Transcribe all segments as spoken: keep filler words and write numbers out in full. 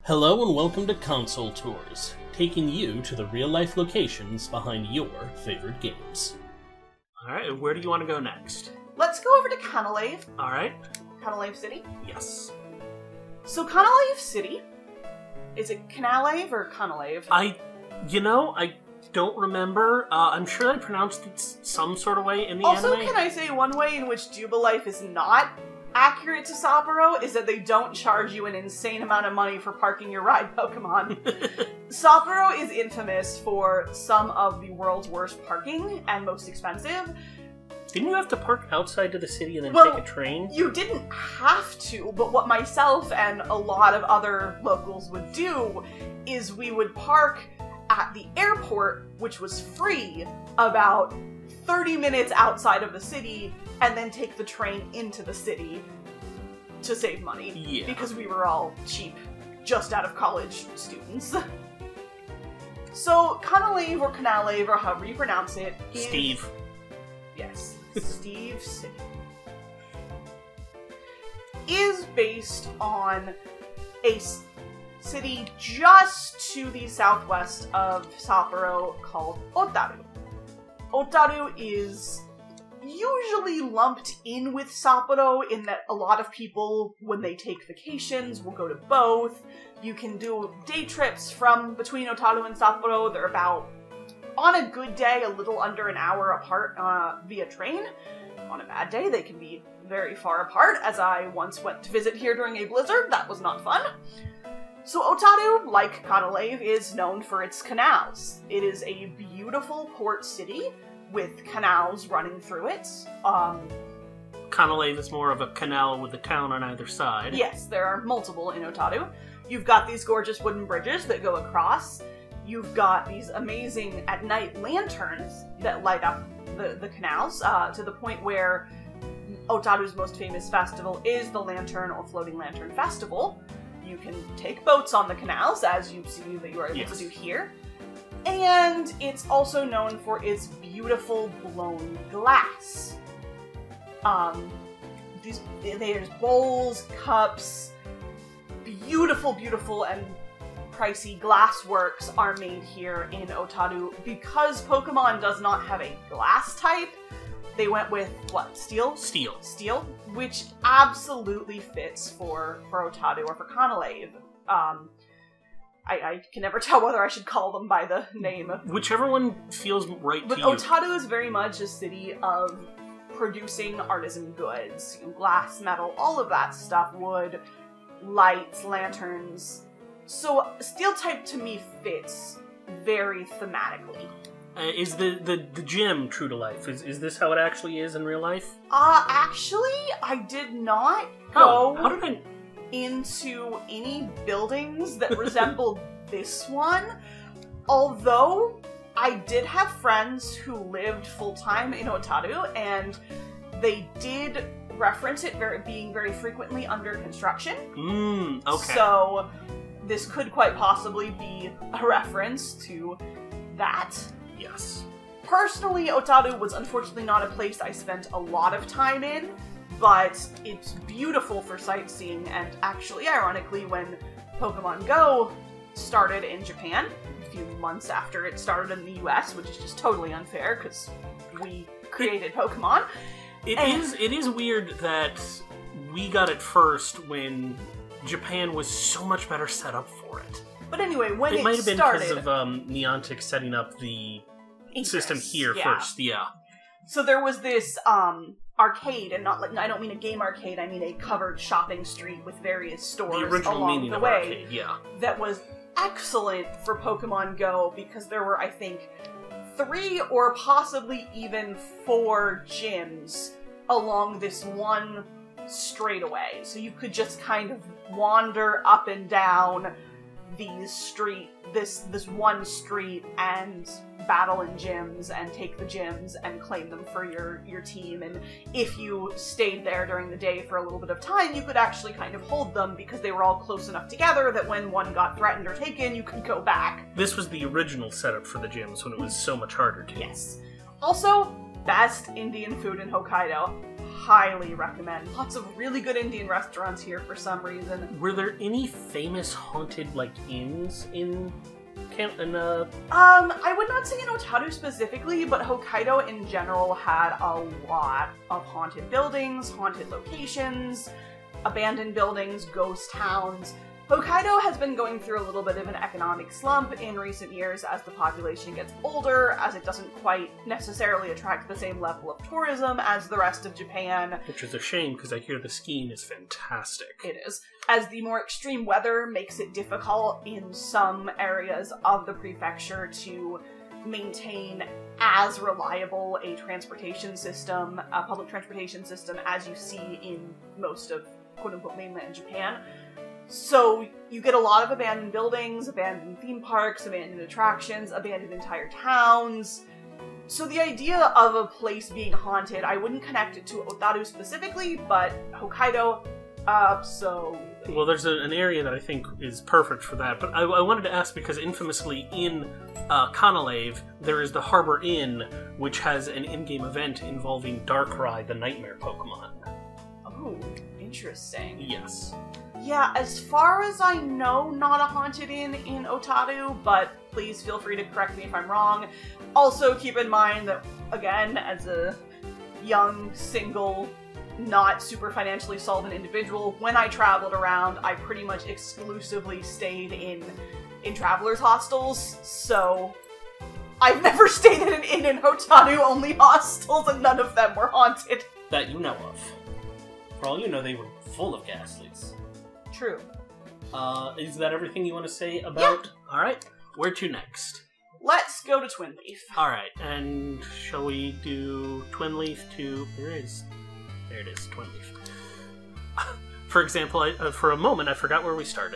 Hello and welcome to Console Tours, taking you to the real-life locations behind your favorite games. Alright, where do you want to go next? Let's go over to Canalave. Alright. Canalave City? Yes. So Canalave City, is it Canalave or Canalave? I, you know, I don't remember. Uh, I'm sure I pronounced it some sort of way in the also, anime. can I say one way in which Jubilife is not accurate to Sapporo is that they don't charge you an insane amount of money for parking your ride Pokemon. Sapporo is infamous for some of the world's worst parking and most expensive. Didn't you have to park outside to the city and then well, take a train? You didn't have to, but what myself and a lot of other locals would do is we would park at the airport, which was free, about thirty minutes outside of the city, and then take the train into the city to save money. Yeah. Because we were all cheap, just out of college students. So, Canalave or Canalave, or however you pronounce it, is... Steve. Yes, Steve City. Is based on a city just to the southwest of Sapporo called Otaru. Otaru is usually lumped in with Sapporo in that a lot of people, when they take vacations, will go to both. You can do day trips from between Otaru and Sapporo. They're about, on a good day, a little under an hour apart uh, via train. On a bad day, they can be very far apart, as I once went to visit here during a blizzard. That was not fun. So Otaru, like Canalave, is known for its canals. It is a beautiful port city with canals running through it. Um, Canalave is more of a canal with a town on either side. Yes, there are multiple in Otaru. You've got these gorgeous wooden bridges that go across. You've got these amazing at-night lanterns that light up the, the canals, uh, to the point where Otaru's most famous festival is the Lantern or Floating Lantern Festival. You can take boats on the canals, as you've seen that you are able yes. to do here. And it's also known for its beautiful blown glass. Um, these, there's bowls, cups, beautiful, beautiful, and pricey glass works are made here in Otaru. Because Pokemon does not have a glass type, they went with, what, steel? Steel. Steel, which absolutely fits for, for Otaru or for Canalave. Um, I, I can never tell whether I should call them by the name. Whichever one feels right but to you. But Otaru is very much a city of producing artisan goods. Glass, metal, all of that stuff. Wood, lights, lanterns. So steel type to me fits very thematically. Uh, is the, the, the gym true to life? Is is this how it actually is in real life? Uh, actually, I did not Oh, go how did I... into any buildings that resembled this one. Although, I did have friends who lived full-time in Otaru, and they did reference it very, being very frequently under construction. Mm, okay. So, this could quite possibly be a reference to that. Yes. Personally, Otaru was unfortunately not a place I spent a lot of time in, but it's beautiful for sightseeing, and actually, ironically, when Pokemon Go started in Japan, a few months after it started in the U S, which is just totally unfair, because we created Pokemon. It and is it is weird that we got it first when Japan was so much better set up for it. But anyway, when it, it might have been started, because of um, Niantic setting up the Ingress, system here yeah. first, yeah. So there was this um, arcade, and not like I don't mean a game arcade, I mean a covered shopping street with various stores The original along meaning the of way arcade, yeah. that was excellent for Pokemon Go because there were, I think, three or possibly even four gyms along this one straightaway. So you could just kind of wander up and down these street, this this one street, and battle in gyms and take the gyms and claim them for your your team. And if you stayed there during the day for a little bit of time, you could actually kind of hold them because they were all close enough together that when one got threatened or taken, you could go back. This was the original setup for the gyms when it was so much harder to. Yes. Also, best Indian food in Hokkaido. Highly recommend. Lots of really good Indian restaurants here for some reason. Were there any famous haunted, like, inns in Can- in, uh... Um, I would not say in Otaru specifically, but Hokkaido in general had a lot of haunted buildings, haunted locations, abandoned buildings, ghost towns. Hokkaido has been going through a little bit of an economic slump in recent years as the population gets older, as it doesn't quite necessarily attract the same level of tourism as the rest of Japan. Which is a shame, because I hear the skiing is fantastic. It is. As the more extreme weather makes it difficult in some areas of the prefecture to maintain as reliable a transportation system, a public transportation system, as you see in most of quote-unquote mainland Japan. So you get a lot of abandoned buildings, abandoned theme parks, abandoned attractions, abandoned entire towns. So the idea of a place being haunted, I wouldn't connect it to Otaru specifically, but Hokkaido, absolutely. Well, there's a, an area that I think is perfect for that, but I, I wanted to ask because infamously in uh, Canalave, there is the Harbor Inn, which has an in-game event involving Darkrai, the Nightmare Pokemon. Oh, interesting. Yes. Yeah, as far as I know, not a haunted inn in Otaru, but please feel free to correct me if I'm wrong. Also, keep in mind that, again, as a young, single, not super financially solvent individual, when I traveled around, I pretty much exclusively stayed in, in travelers' hostels, so I've never stayed at an inn in Otaru, only hostels, and none of them were haunted. That you know of. For all you know, they were full of ghastlies. True. Uh, is that everything you want to say about... Yeah. Alright, where to next? Let's go to Twinleaf. Alright, and shall we do Twinleaf to... There it is. There it is, Twinleaf. For example, I, uh, for a moment, I forgot where we started.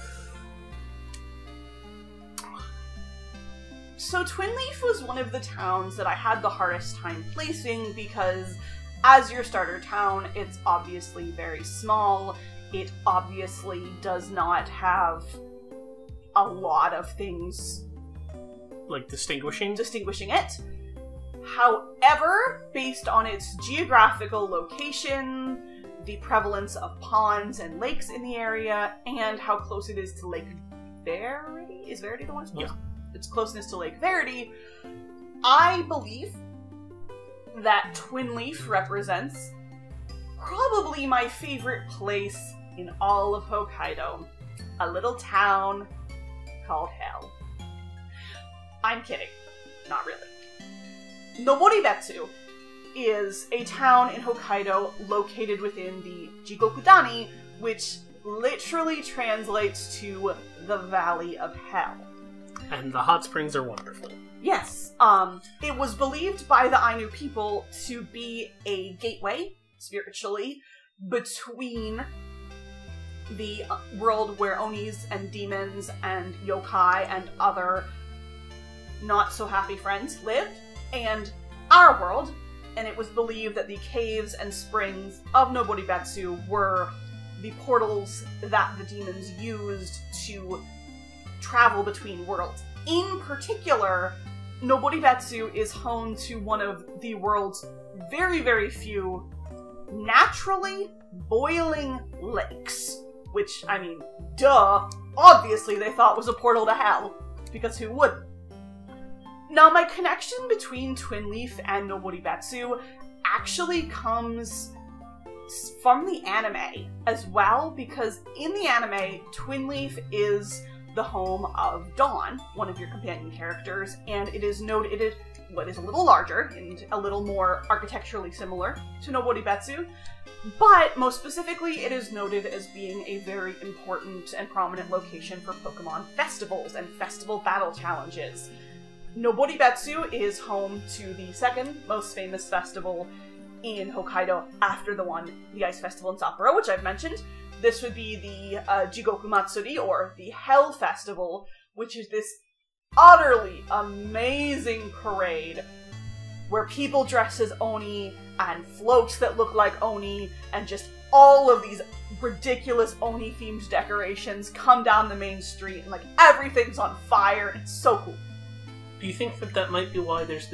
So Twinleaf was one of the towns that I had the hardest time placing because as your starter town, it's obviously very small. It obviously does not have a lot of things like distinguishing? distinguishing it. However, based on its geographical location, the prevalence of ponds and lakes in the area, and how close it is to Lake Verity? Is Verity the one? Yeah. Its closeness to Lake Verity, I believe that Twinleaf represents probably my favorite place in all of Hokkaido. A little town called Hell. I'm kidding. Not really. Noboribetsu is a town in Hokkaido located within the Jigokudani, which literally translates to the Valley of Hell. And the hot springs are wonderful. Yes. Um, it was believed by the Ainu people to be a gateway, spiritually, between the world where Onis and demons and yokai and other not-so-happy friends lived, and our world, and it was believed that the caves and springs of Noboribetsu were the portals that the demons used to travel between worlds. In particular, Noboribetsu is home to one of the world's very, very few naturally boiling lakes. Which, I mean, duh, obviously they thought was a portal to hell, because who wouldn't? Now, my connection between Twinleaf and Noboribetsu actually comes from the anime as well, because in the anime, Twinleaf is the home of Dawn, one of your companion characters, and it is noted what is a little larger and a little more architecturally similar to Noboribetsu, but most specifically it is noted as being a very important and prominent location for Pokemon festivals and festival battle challenges. Noboribetsu is home to the second most famous festival in Hokkaido after the one, the Ice Festival in Sapporo, which I've mentioned. This would be the uh, Jigoku Matsuri, or the Hell Festival, which is this utterly amazing parade where people dress as Oni and floats that look like Oni and just all of these ridiculous Oni-themed decorations come down the main street and like everything's on fire and it's so cool. Do you think that that might be why there's this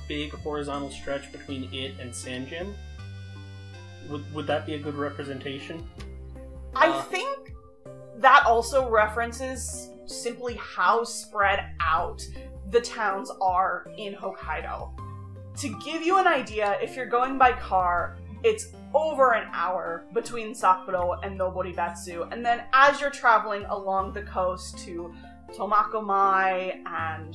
big horizontal stretch between it and Sanjin. Would, would that be a good representation? I uh, think that also references simply how spread out the towns are in Hokkaido. To give you an idea, if you're going by car, it's over an hour between Sapporo and Noboribetsu, and then as you're traveling along the coast to Tomakomai and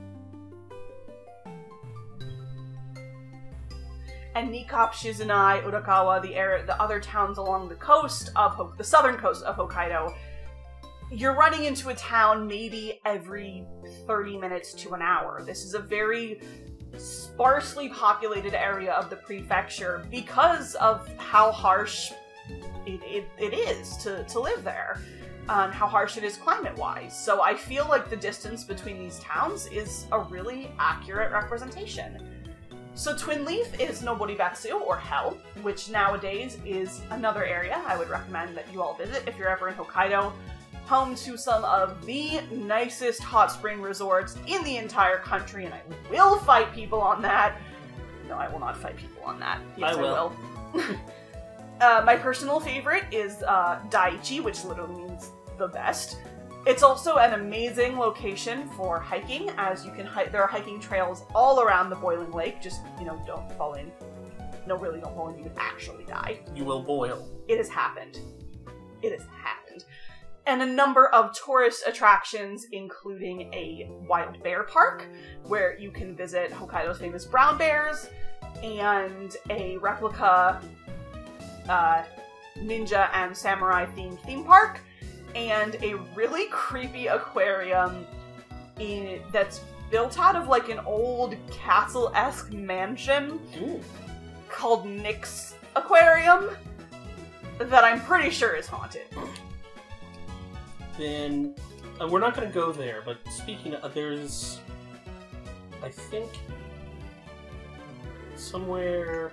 and Nikop, Shizunai, Urakawa, the area, the other towns along the coast of Ho- the southern coast of Hokkaido, you're running into a town maybe every thirty minutes to an hour. This is a very sparsely populated area of the prefecture because of how harsh it, it, it is to, to live there, and how harsh it is climate-wise. So I feel like the distance between these towns is a really accurate representation. So Twinleaf is Noboribetsu, or Hell, which nowadays is another area I would recommend that you all visit if you're ever in Hokkaido. Home to some of the nicest hot spring resorts in the entire country, and I will fight people on that. No, I will not fight people on that. Yes, I will. I will. uh, my personal favorite is uh, Daiichi, which literally means the best. It's also an amazing location for hiking, as you can hike. There are hiking trails all around the boiling lake. Just, you know, don't fall in. No, really, don't fall in. You would actually die. You will boil. It has happened. It has happened. And a number of tourist attractions, including a wild bear park, where you can visit Hokkaido's famous brown bears, and a replica uh, ninja and samurai themed theme park, and a really creepy aquarium in, that's built out of like an old castle-esque mansion Ooh. called Nick's Aquarium that I'm pretty sure is haunted. Then uh, we're not going to go there, but speaking of, there's, I think, somewhere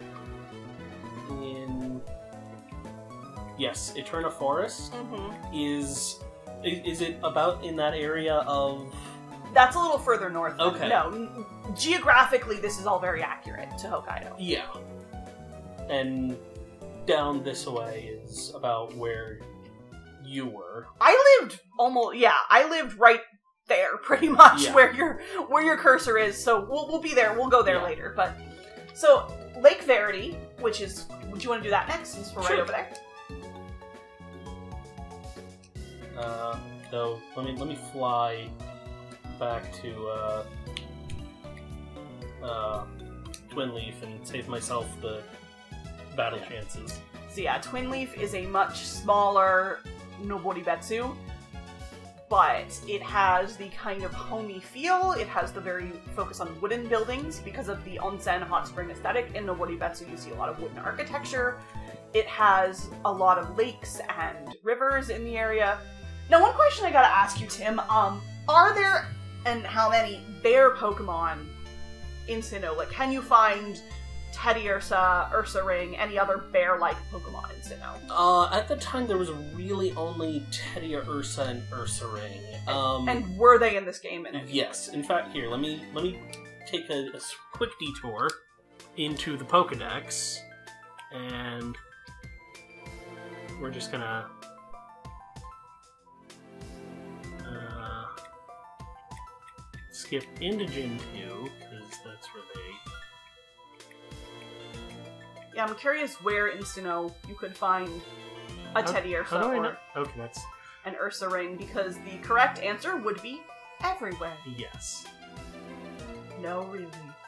in, yes, Eterna Forest Mm-hmm. is, is, is it about in that area of... That's a little further north. Okay. No, n- geographically this is all very accurate to Hokkaido. Yeah. And down this way is about where you were. I lived almost, yeah, I lived right there, pretty much, Yeah. where your where your cursor is, so we'll, we'll be there, we'll go there Yeah. later, but... So, Lake Verity, which is... Would you want to do that next, since we're Sure. right over there? Uh, so, let me, let me fly back to, uh, uh, Twinleaf and save myself the battle chances. So yeah, Twinleaf is a much smaller Noboribetsu, but it has the kind of homey feel. It has the very focus on wooden buildings because of the onsen hot spring aesthetic. In Noboribetsu, you see a lot of wooden architecture. It has a lot of lakes and rivers in the area. Now, one question I gotta ask you, Tim, um, are there, and how many, bear Pokemon in Sinnoh? Like, can you find Teddy Ursa, Ursa Ring, any other bear-like Pokemon in Sinnoh? Uh, at the time there was really only Teddy Ursa and Ursa Ring. Um, And were they in this game? In it? yes, in fact, here, let me, let me take a, a s- quick detour into the Pokedex, and we're just gonna uh, skip into Gym two, because that's where they... Yeah, I'm curious where in Sinnoh you could find a How- Teddy how Ursa do I or know? Okay, that's... an Ursa Ring, because the correct answer would be everywhere. yes. No, really.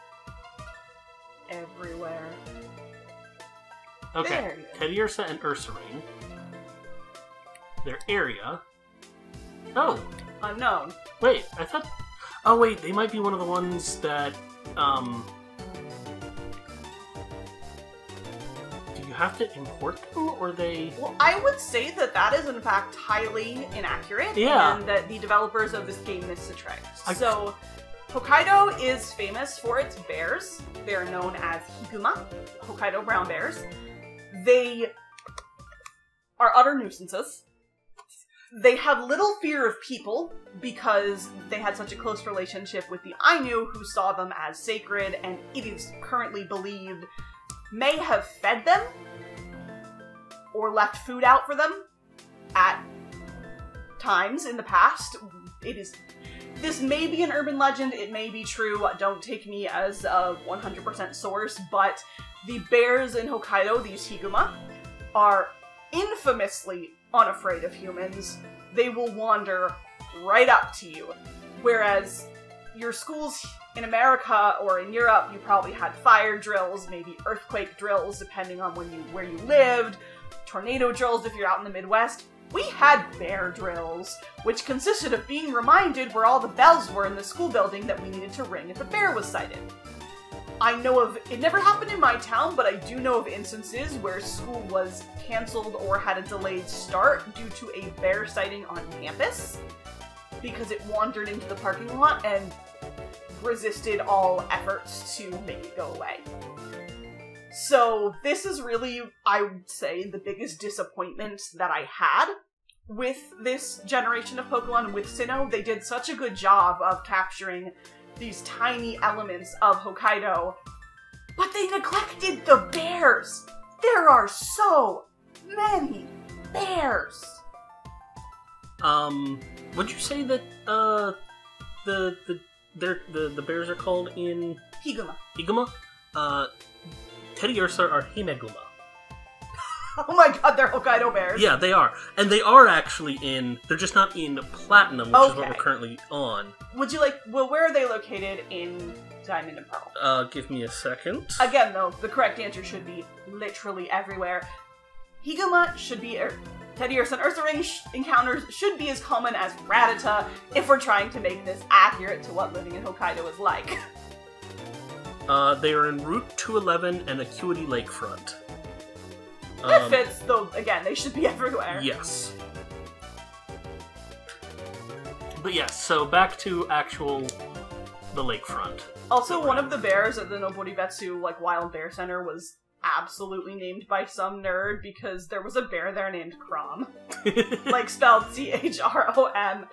Everywhere. Okay, There you go. Teddy Ursa and Ursa Ring. Their area... Oh! Unknown. Wait, I thought... Oh wait, they might be one of the ones that, um... do you have to import them, or they... Well, I would say that that is in fact highly inaccurate, Yeah. and that the developers of this game missed a trick. I- So, Hokkaido is famous for its bears. They are known as Higuma, Hokkaido brown bears. They are utter nuisances. They have little fear of people because they had such a close relationship with the Ainu, who saw them as sacred, and it is currently believed may have fed them or left food out for them at times in the past. It is... This may be an urban legend, it may be true, don't take me as a one hundred percent source, but the bears in Hokkaido, these higuma, are infamously unafraid of humans. They will wander right up to you. Whereas your schools in America or in Europe, you probably had fire drills, maybe earthquake drills, depending on when you where you lived, tornado drills if you're out in the Midwest. We had bear drills, which consisted of being reminded where all the bells were in the school building that we needed to ring if a bear was sighted. I know of, it never happened in my town, but I do know of instances where school was canceled or had a delayed start due to a bear sighting on campus because it wandered into the parking lot and resisted all efforts to make it go away. So this is really, I would say, the biggest disappointment that I had with this generation of Pokemon with Sinnoh. They did such a good job of capturing these tiny elements of Hokkaido, but they neglected the bears! There are so many bears! Um, would you say that, uh, the, the, they're, the, the bears are called in... Higuma. Higuma? Uh, Teddiursa are Himeguma. Oh my god, they're Hokkaido bears! Yeah, they are. And they are actually in... They're just not in Platinum, which okay. is what we're currently on. Would you like... Well, where are they located in Diamond and Pearl? Uh, give me a second. Again, though, the correct answer should be literally everywhere. Higuma should be... Er, Teddiursa and Ursaring sh encounters should be as common as Rattata if we're trying to make this accurate to what living in Hokkaido is like. Uh, they are in Route two eleven and Acuity Lakefront. That Um, fits, though, again, they should be everywhere. Yes. But yes, so back to actual the lakefront. Also, one of the bears at the Noboribetsu, like, Wild Bear Center was absolutely named by some nerd because there was a bear there named Chrom. Like, spelled C H R O M.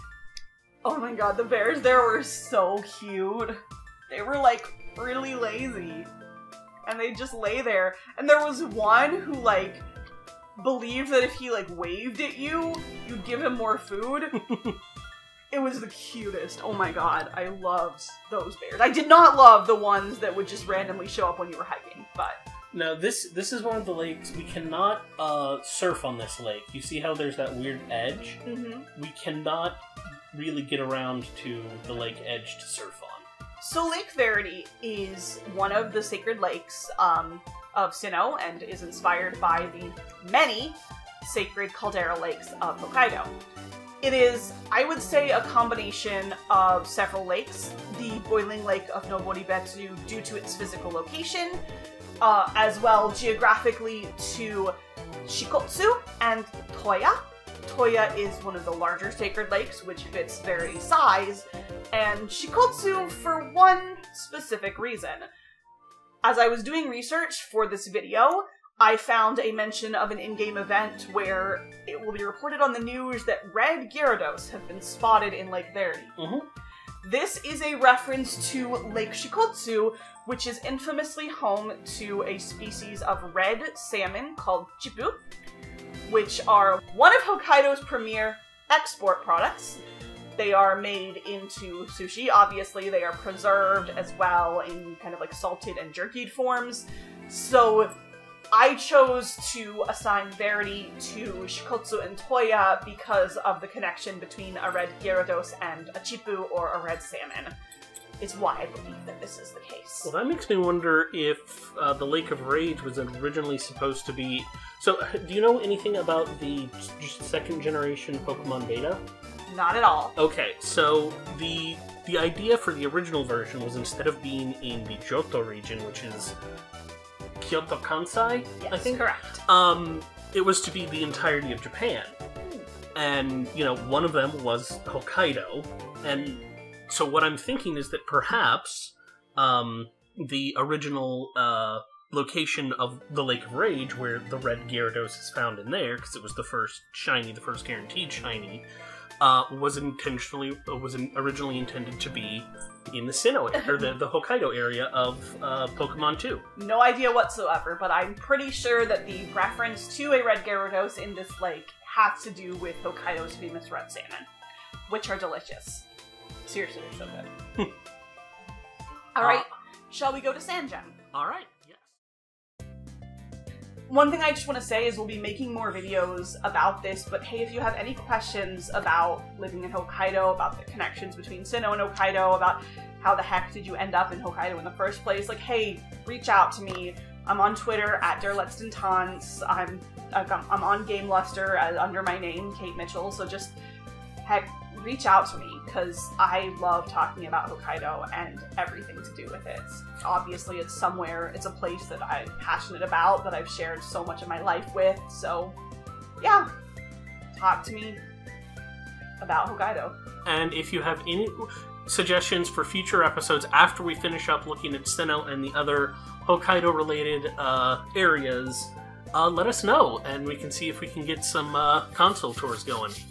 Oh my god, the bears there were so cute. They were, like, really lazy. And they just lay there. And there was one who, like, believed that if he, like, waved at you, you'd give him more food. It was the cutest. Oh my god, I loved those bears. I did not love the ones that would just randomly show up when you were hiking, but... Now, this this is one of the lakes. We cannot uh, surf on this lake. You see how there's that weird edge? Mm-hmm. We cannot really get around to the lake edge to surf on. So Lake Verity is one of the sacred lakes um, of Sinnoh and is inspired by the many sacred caldera lakes of Hokkaido. It is, I would say, a combination of several lakes. The boiling lake of Noboribetsu, due to its physical location, uh, as well geographically to Shikotsu and Toya. Toya is one of the larger sacred lakes, which fits Verity's size, and Shikotsu for one specific reason. As I was doing research for this video, I found a mention of an in-game event where it will be reported on the news that red Gyarados have been spotted in Lake Verity. Mm-hmm. This is a reference to Lake Shikotsu, which is infamously home to a species of red salmon called Chipu, which are one of Hokkaido's premier export products. They are made into sushi. Obviously, they are preserved as well in kind of like salted and jerkied forms. So I chose to assign Verity to Shikotsu and Toya because of the connection between a red Gyarados and a Chipu or a red salmon. Is why I believe that this is the case. Well, that makes me wonder if uh, the Lake of Rage was originally supposed to be... So, do you know anything about the second generation Pokemon Beta? Not at all. Okay, so the the idea for the original version was instead of being in the Johto region, which is Kyoto Kansai, Yes, I think? correct. Um, it was to be the entirety of Japan. And, you know, one of them was Hokkaido. And so what I'm thinking is that perhaps um, the original uh, location of the Lake of Rage, where the red Gyarados is found in there, because it was the first shiny, the first guaranteed shiny, uh, was intentionally uh, was in, originally intended to be in the Sinnoh or the, the Hokkaido area of uh, Pokemon two. No idea whatsoever, but I'm pretty sure that the reference to a red Gyarados in this lake has to do with Hokkaido's famous red salmon, which are delicious. Seriously, they're so good. Alright, uh, shall we go to Sanjan? Alright, yes. One thing I just want to say is we'll be making more videos about this, but hey, if you have any questions about living in Hokkaido, about the connections between Sinnoh and Hokkaido, about how the heck did you end up in Hokkaido in the first place, like, hey, reach out to me. I'm on Twitter at derletztentons. I'm I'm on GameLuster as, under my name, Kate Mitchell, so just, heck, reach out to me, because I love talking about Hokkaido and everything to do with it. Obviously, it's somewhere, it's a place that I'm passionate about, that I've shared so much of my life with, so yeah, talk to me about Hokkaido. And if you have any suggestions for future episodes after we finish up looking at Sinnoh and the other Hokkaido-related uh, areas, uh, let us know, and we can see if we can get some uh, console tours going.